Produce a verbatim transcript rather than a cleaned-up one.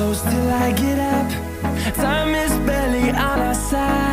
close till I get up. Time is barely on our side.